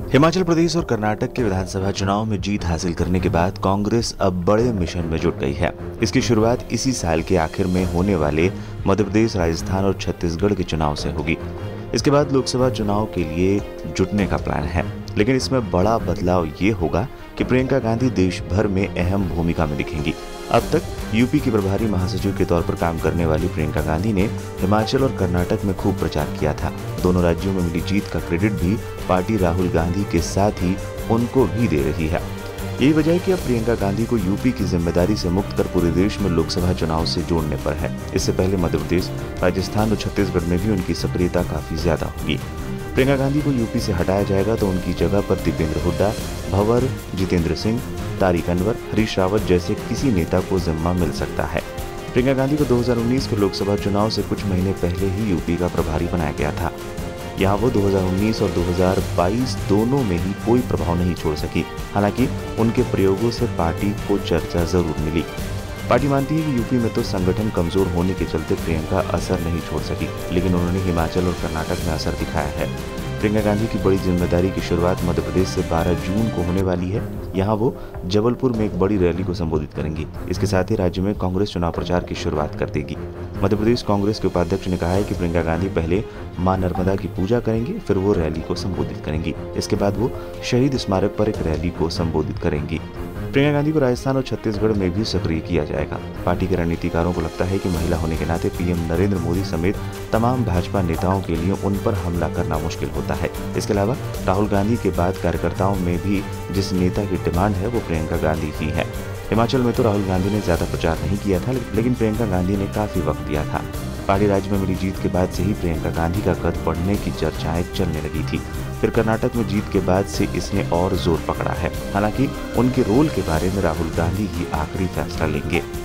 हिमाचल प्रदेश और कर्नाटक के विधानसभा चुनाव में जीत हासिल करने के बाद कांग्रेस अब बड़े मिशन में जुट गई है। इसकी शुरुआत इसी साल के आखिर में होने वाले मध्य प्रदेश, राजस्थान और छत्तीसगढ़ के चुनाव से होगी। इसके बाद लोकसभा चुनाव के लिए जुटने का प्लान है, लेकिन इसमें बड़ा बदलाव ये होगा कि प्रियंका गांधी देश भर में अहम भूमिका में दिखेंगी। अब तक यूपी की प्रभारी महासचिव के तौर पर काम करने वाली प्रियंका गांधी ने हिमाचल और कर्नाटक में खूब प्रचार किया था। दोनों राज्यों में मिली जीत का क्रेडिट भी पार्टी राहुल गांधी के साथ ही उनको भी दे रही है। यही वजह है कि अब प्रियंका गांधी को यूपी की जिम्मेदारी से मुक्त कर पूरे देश में लोकसभा चुनाव से जोड़ने पर है। इससे पहले मध्य प्रदेश, राजस्थान और छत्तीसगढ़ में भी उनकी सक्रियता काफी ज्यादा होगी। प्रियंका गांधी को यूपी से हटाया जाएगा तो उनकी जगह पर दीपेंद्र हुड्डा, भंवर, जितेंद्र सिंह, तारिक अनवर, हरीश रावत जैसे किसी नेता को जिम्मा मिल सकता है। प्रियंका गांधी को 2019 के लोकसभा चुनाव से कुछ महीने पहले ही यूपी का प्रभारी बनाया गया था। यहाँ वो 2019 और 2022 दोनों में ही कोई प्रभाव नहीं छोड़ सकी। हालांकि उनके प्रयोगों से पार्टी को चर्चा जरूर मिली। पार्टी मानती है कि यूपी में तो संगठन कमजोर होने के चलते प्रियंका असर नहीं छोड़ सकी, लेकिन उन्होंने हिमाचल और कर्नाटक में असर दिखाया है। प्रियंका गांधी की बड़ी जिम्मेदारी की शुरुआत मध्य प्रदेश से 12 जून को होने वाली है। यहाँ वो जबलपुर में एक बड़ी रैली को संबोधित करेंगी। इसके साथ ही राज्य में कांग्रेस चुनाव प्रचार की शुरुआत कर देगी। मध्य प्रदेश कांग्रेस के उपाध्यक्ष ने कहा है कि प्रियंका गांधी पहले मां नर्मदा की पूजा करेंगी, फिर वो रैली को संबोधित करेंगी। इसके बाद वो शहीद स्मारक पर एक रैली को संबोधित करेंगी। प्रियंका गांधी को राजस्थान और छत्तीसगढ़ में भी सक्रिय किया जाएगा। पार्टी के रणनीतिकारों को लगता है कि महिला होने के नाते पीएम नरेंद्र मोदी समेत तमाम भाजपा नेताओं के लिए उन पर हमला करना मुश्किल होता है। इसके अलावा राहुल गांधी के बाद कार्यकर्ताओं में भी जिस नेता की डिमांड है वो प्रियंका गांधी ही है। हिमाचल में तो राहुल गांधी ने ज्यादा प्रचार नहीं किया था, लेकिन प्रियंका गांधी ने काफी वक्त दिया था। पहाड़ी राज्य में मिली जीत के बाद से ही प्रियंका गांधी का कद बढ़ने की चर्चाएं चलने लगी थी। फिर कर्नाटक में जीत के बाद से इसने और जोर पकड़ा है। हालांकि उनके रोल के बारे में राहुल गांधी ही आखिरी फैसला लेंगे।